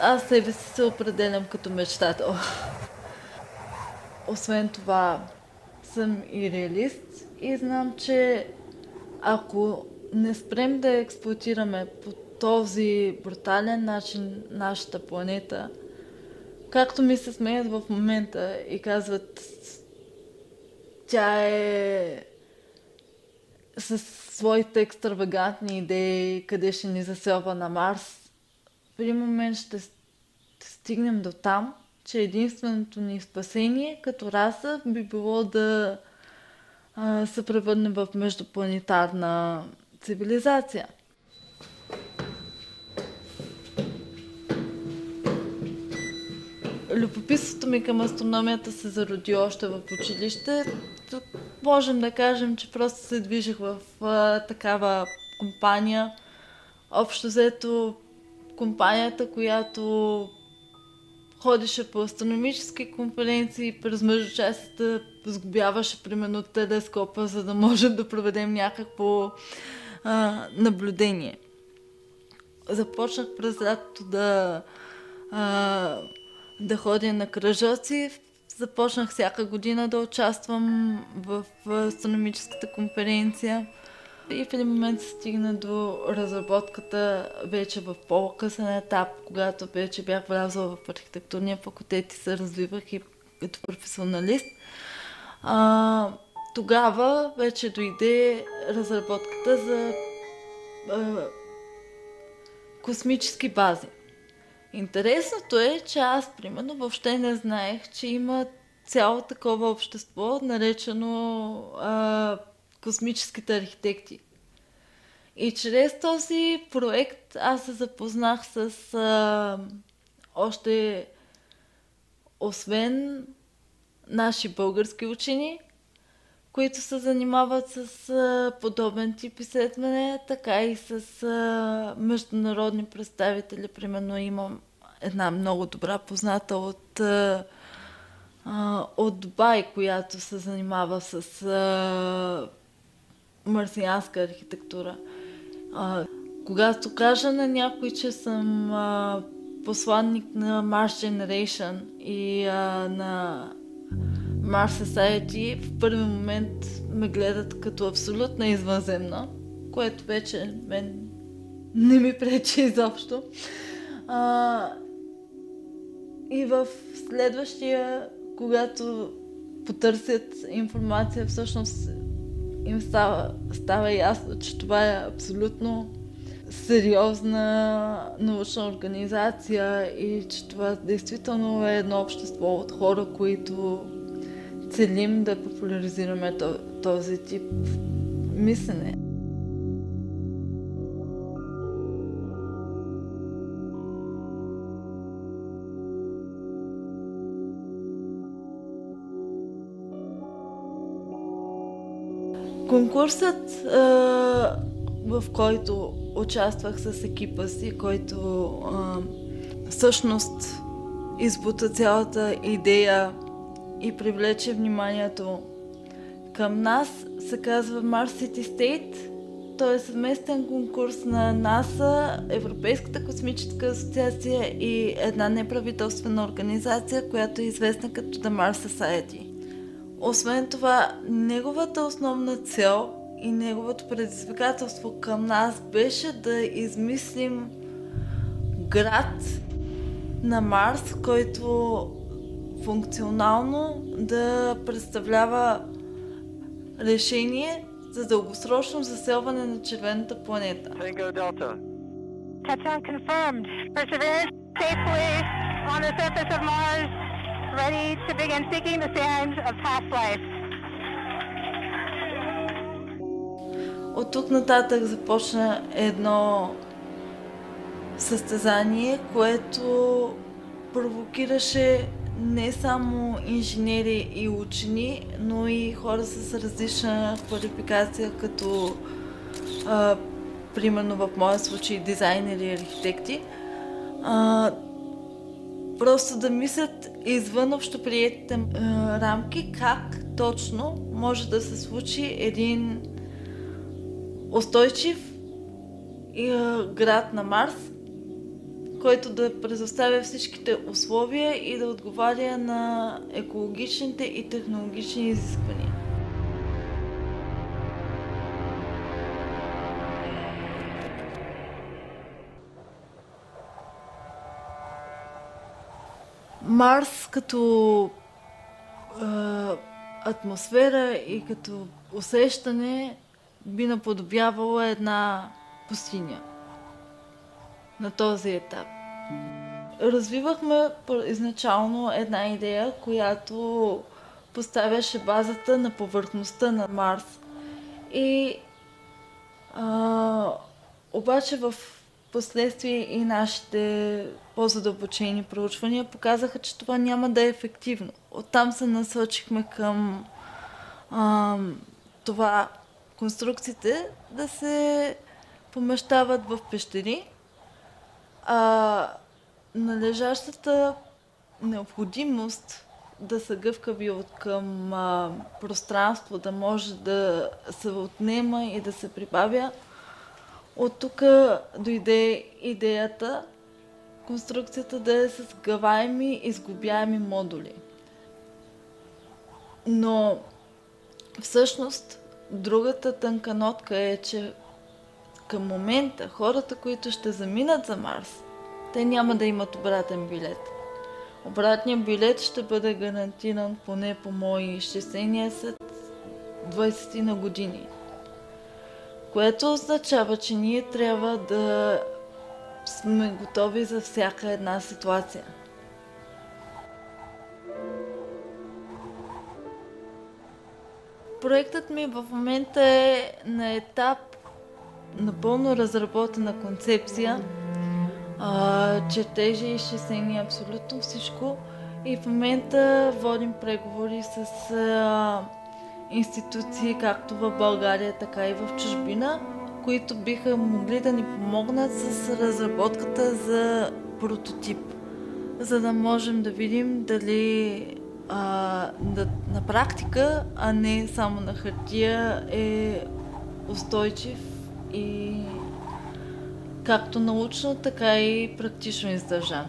Аз себе си се определям като мечтател. Освен това, съм и реалист и знам, че ако не спрем да експлоатираме по този брутален начин нашата планета, както ми се смеят в момента и казват, тя е с своите екстравагантни идеи, къде ще ни заселва на Марс, в един момент ще стигнем до там, че единственото ни спасение като раса би било да се превърне в междупланетарна цивилизация. Любопитството ми към астрономията се зароди още в училище. Тук можем да кажем, че просто се движих в такава компания. Общо взето компанията, която ходеше по астрономически конференции и през междучасията сглобяваше примерно телескопа, за да можем да проведем някакво наблюдение. Започнах през лятото да ходя на кръжоци. Започнах всяка година да участвам в астрономическата конференция. И в един момент се стигна до разработката вече в по-късен етап, когато вече бях влязла в архитектурния факултет и се развивах и като професионалист. Тогава вече дойде разработката за космически бази. Интересното е, че аз, примерно, въобще не знаех, че има цяло такова общество, наречено космическите архитекти. И чрез този проект аз се запознах с още, освен наши български учени, които се занимават с подобен тип изследване, така и с международни представители. Примерно имам една много добра позната от Дубай, която се занимава с марсианска архитектура. Когато кажа на някой, че съм посланник на Mars Generation и на Mars Society, в първи момент ме гледат като абсолютно извънземна, което вече мен не ми пречи изобщо. И в следващия, когато потърсят информация, всъщност им става ясно, че това е абсолютно сериозна научна организация и че това действително е едно общество от хора, които целим да популяризираме този тип мислене. Конкурсът, в който участвах с екипа си, който всъщност избута цялата идея и привлече вниманието към нас, се казва Mars City State. Той е съвместен конкурс на НАСА, Европейската космическа асоциация и една неправителствена организация, която е известна като The Mars Society. Освен това, неговата основна цел и неговото предизвикателство към нас беше да измислим град на Марс, който функционално да представлява решение за дългосрочно заселване на червената планета. Tango Delta. Touchdown confirmed. Perseverance safely on the surface of Mars, ready to begin seeking the signs of past life. От тук нататък започна едно състезание, което провокираше не само инженери и учени, но и хора с различна квалификация, като примерно в моя случай дизайнери и архитекти. Просто да мислят извън общоприетите рамки как точно може да се случи един устойчив град на Марс, който да предоставя всичките условия и да отговаря на екологичните и технологични изисквания. Марс като атмосфера и като усещане би наподобявала една пустиня на този етап. Развивахме изначално една идея, която поставяше базата на повърхността на Марс. И обаче в последствие и нашите по-задълбочени проучвания показаха, че това няма да е ефективно. Оттам се насочихме към това конструкциите да се помещават в пещери, а належащата необходимост да са гъвкави от към пространство, да може да се отнема и да се прибавя. От тук дойде идеята конструкцията да е с гъваеми, изгубяеми модули. Но всъщност другата тънка нотка е, че към момента хората, които ще заминат за Марс, те няма да имат обратен билет. Обратният билет ще бъде гарантиран поне по мои изчисления след 20 на години. Което означава, че ние трябва да сме готови за всяка една ситуация. Проектът ми в момента е на етап напълно разработена концепция, чертежи, изчисления, абсолютно всичко. И в момента водим преговори с институции, както в България, така и в чужбина, които биха могли да ни помогнат с разработката за прототип, за да можем да видим дали на практика, а не само на хартия, е устойчив и както научно, така и практично издържан.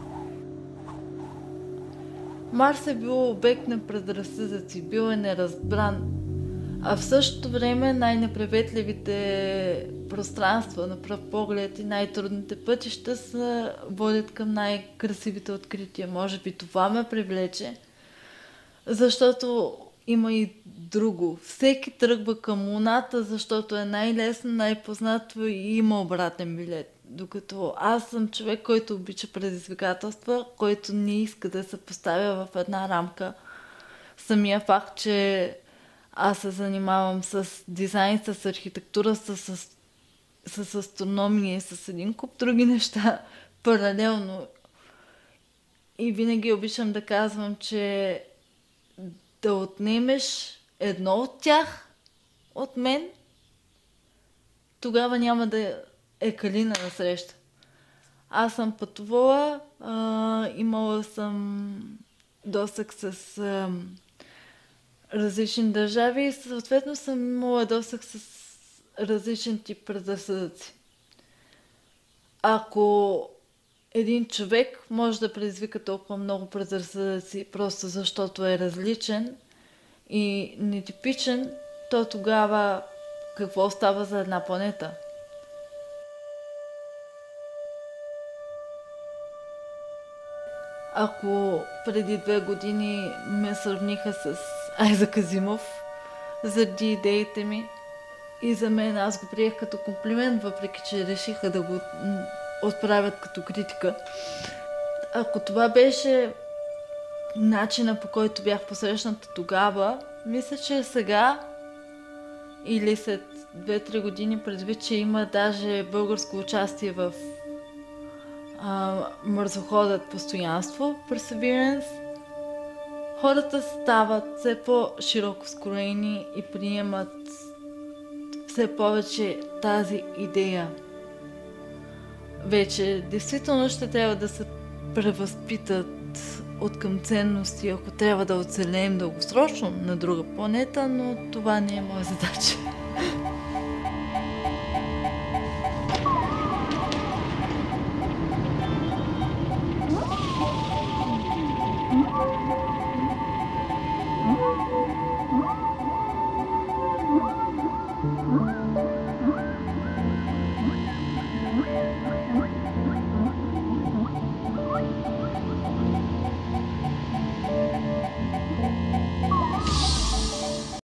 Марс е бил обект на предразсъдъци, бил е неразбран, а в същото време най-неприветливите пространства на пръв поглед и най-трудните пътища водят към най-красивите открития. Може би това ме привлече, защото има и друго. Всеки тръгва към Луната, защото е най-лесно, най-познато и има обратен билет. Докато аз съм човек, който обича предизвикателства, който не иска да се поставя в една рамка. Самия факт, че аз се занимавам с дизайн, с архитектура, с астрономия и с един куп други неща паралелно. И винаги обичам да казвам, че да отнемеш едно от тях от мен, тогава няма да е калина на среща. Аз съм пътувала, имала съм досег с различни държави и съответно съм имала досег с различен тип предразсъдъци. Ако един човек може да предизвика толкова много предразсъдъци просто защото е различен и нетипичен, то тогава какво остава за една планета? Ако преди 2 години ме сравниха с Айзек Азимов заради идеите ми и за мен аз го приех като комплимент, въпреки че решиха да го отправят като критика. Ако това беше начина, по който бях посрещната тогава, мисля, че сега или след 2-3 години, предвид, че има даже българско участие в мързоходът постоянство, Perseverance, хората стават все по-широко скроени и приемат все повече тази идея. Вече действително ще трябва да се превъзпитат от към ценности, ако трябва да оцелеем дългосрочно на друга планета, но това не е моя задача.